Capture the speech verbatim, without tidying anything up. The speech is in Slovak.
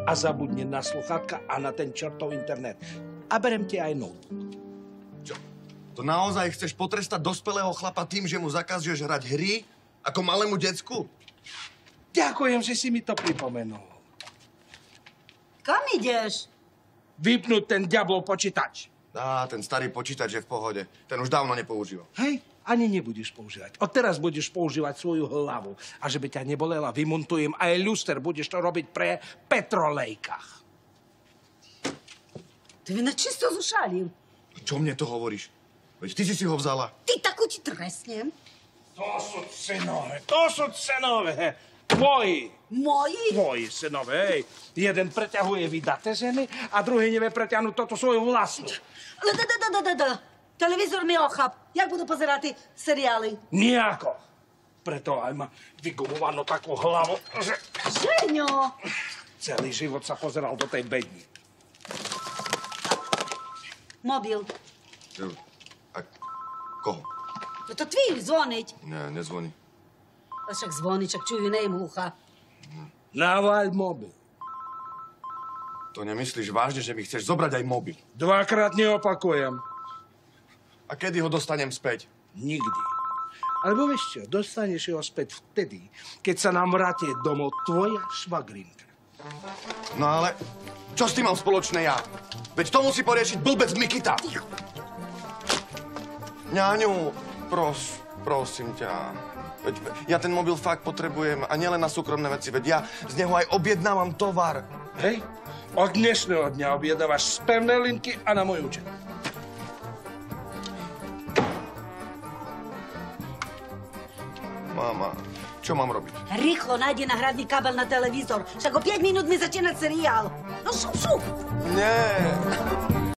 A zabudni na sluchátka a na ten čertov internet. A berem ti aj notebook. Čo? To naozaj chceš potrestať dospelého chlapa tým, že mu zakazuješ hrať hry ako malému decku? Ďakujem, že si mi to pripomenul. Kam ideš? Vypnúť ten diablov počítač. Á, ten starý počítač je v pohode. Ten už dávno nepoužíval. Hej, ani nebudeš používať. Odteraz budeš používať svoju hlavu. A že by ťa nebolela, vymontujem aj ľuster. Budeš to robiť pre petrolejkách. Ty mi na čisto zušalil. Čo mne to hovoríš? Veď ty si si ho vzala. Ty takú ti trestnem. To sú cenové, to sú cenové. Tvoji. Moji? Tvoji synové, hej. Jeden preťahuje vydaté ženy a druhý nevie preťahnuť toto svoju vlastnú. Ale da, da, da, da, da, da. Televízor mi ochap. Jak budú pozerať tie seriály? Nijako. Preto aj má vygumovanú takú hlavu, že... Žeňo! Celý život sa pozeral do tej bedni. Mobil. A koho? No to tvý, zvoniť. Ne, nezvoní. A však zvoni, čak čujú nejmu ucha. Naváľ mobil. To nemyslíš vážne, že mi chceš zobrať aj mobil? Dvakrát neopakujem. A kedy ho dostanem späť? Nikdy. Alebo vieš čo, dostaneš ho späť vtedy, keď sa nám vráti domov tvoja švagrinka. No ale čo s tým mám spoločné ja? Veď to musí poriešiť blbec Mikita. Ňaňu, pros, prosím ťa. Veď ja ten mobil fakt potrebujem a nielen na súkromné veci, veď ja z neho aj objednávam tovar. Hej, od dnešného dňa objednávaš z pevnej linky a na môj účet. Mama, čo mám robiť? Rýchlo nájdi náhradný kábel na televízor. Však o päť minút mi začína seriál. No šup, šup. Nie,